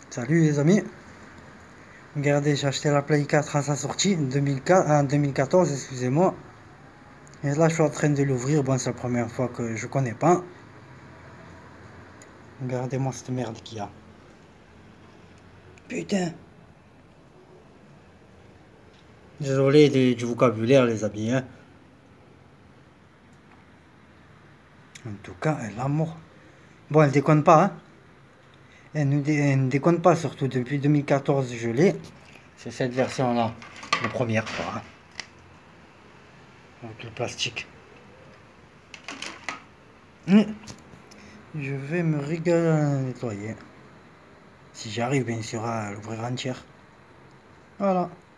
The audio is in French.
Salut les amis, regardez, j'ai acheté la Play 4 à sa sortie en 2014, excusez-moi. Et là je suis en train de l'ouvrir, bon c'est la première fois que je connais pas. Regardez-moi cette merde qu'il y a. Putain. Désolé du vocabulaire les amis, hein. En tout cas, elle a mort. Bon, elle déconne pas, hein. Elle ne déconne pas, surtout depuis 2014 je l'ai. C'est cette version-là, la première fois, hein. Avec le plastique. Je vais me régaler à la nettoyer. Si j'arrive bien sûr à l'ouvrir entière. Voilà.